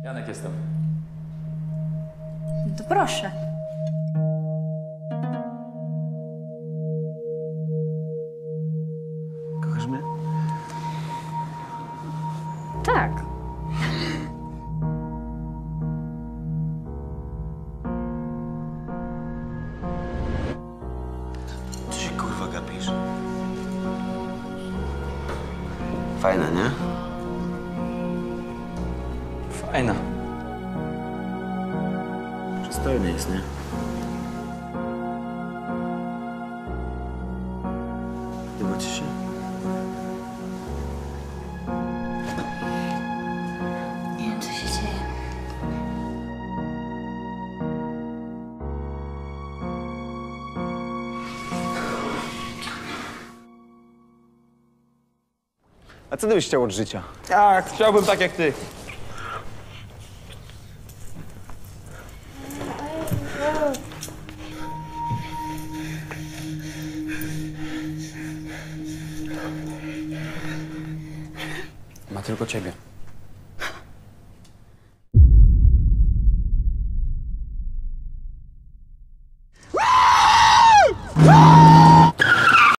Janek jestem. To proszę. Kochasz mnie? Tak. Co się kurwa gapisz? Fajne, nie? Fajna. Przystojny jest, nie? Podoba ci się? Nie wiem, co się dzieje. A co ty byś chciał od życia? Tak, chciałbym tak jak ty. Ma tylko ciebie.